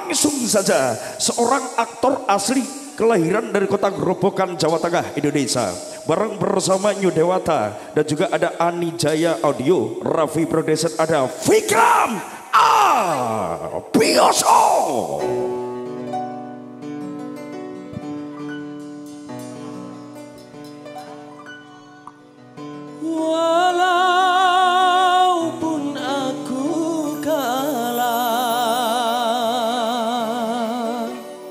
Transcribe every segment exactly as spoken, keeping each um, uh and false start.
langsung saja seorang aktor asli kelahiran dari kota Grobogan, Jawa Tengah, Indonesia. Bareng bersama New Dewata dan juga ada Ani Jaya Audio, Raffi Production, ada Vikram Abioso. Walaupun aku kalah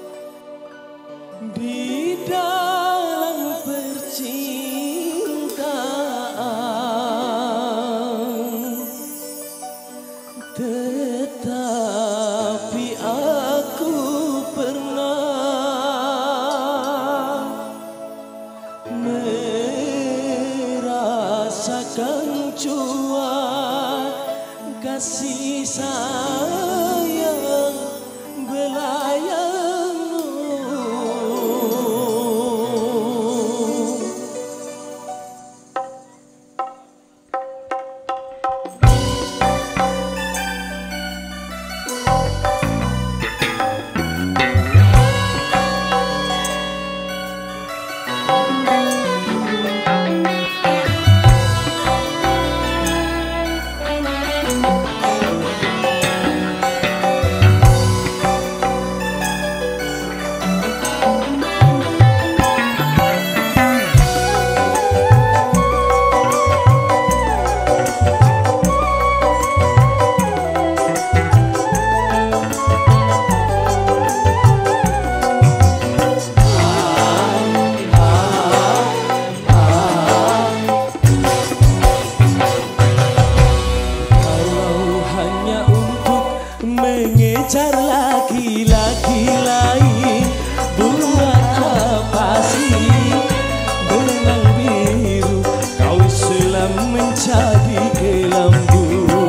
di dalam percintaan, tetapi aku pernah merasakan jua kasih sayang belayangmu. Mengejar laki-laki lain, buat apa sih benang biru kau sulam menjadi kelambu.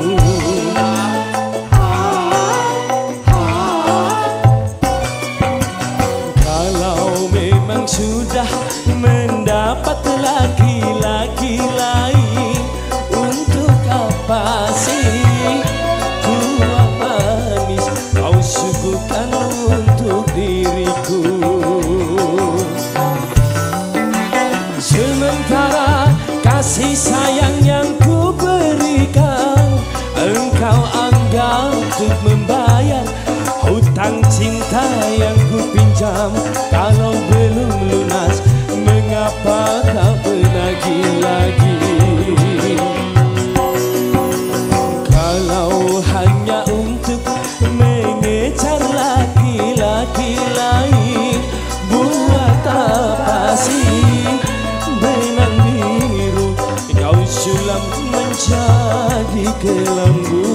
Kalau memang sudah mendapat laki-laki lain, untuk apa sih suguhkan untuk diriku? Sementara kasih sayang yang ku berikan, engkau anggap untuk membayar hutang cinta yang ku pinjam. Kalau belum lunas, mengapa kau menagih lagi? Kalau hanya untuk mengejar laki-laki lain, buat apa sih benang biru kau sulam menjadi kelambu?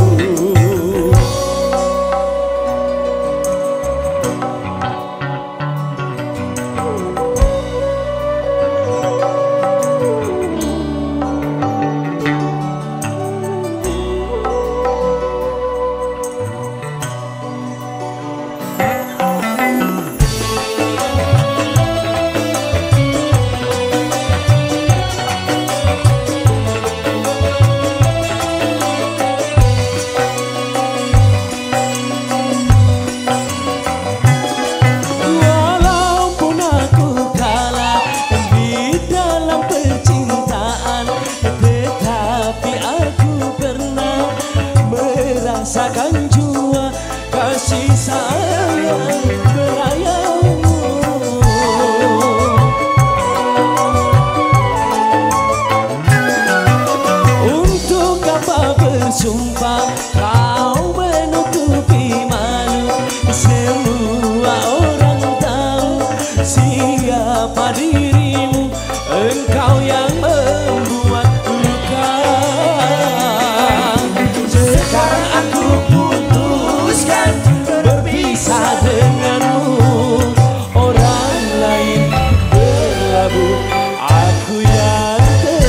Rasakan jua kasih sayang belayangmu. Untuk apa bersumpah kau menutupi malu? Semua orang tahu siapa dirimu, engkau yang membuat luka. Sekarang aku putuskan berpisah denganmu. Orang lain berlabuh, aku yang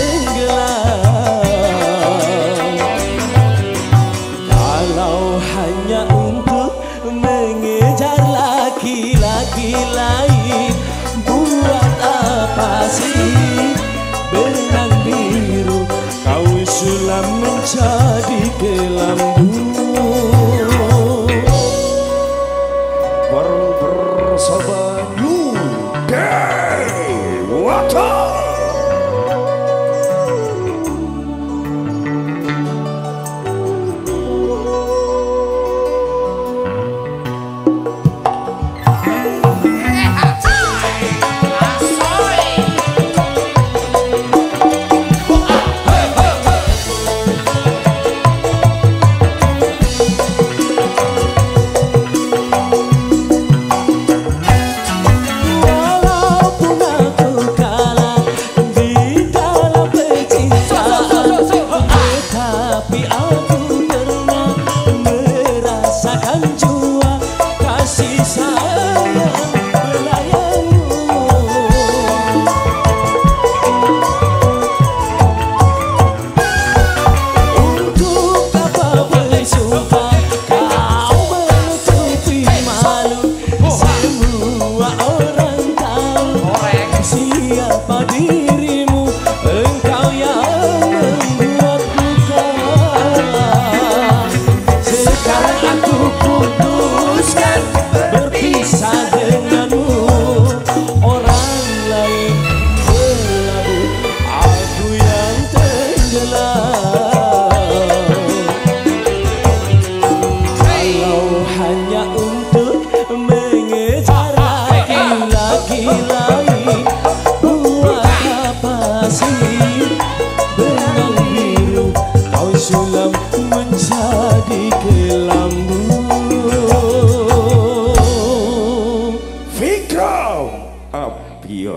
tenggelam. Kalau hanya untuk mengejar laki-laki lain, buat apa sih benang biru kau sulam menjadi kelambu?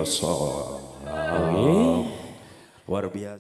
biasa. Oke. Luar biasa.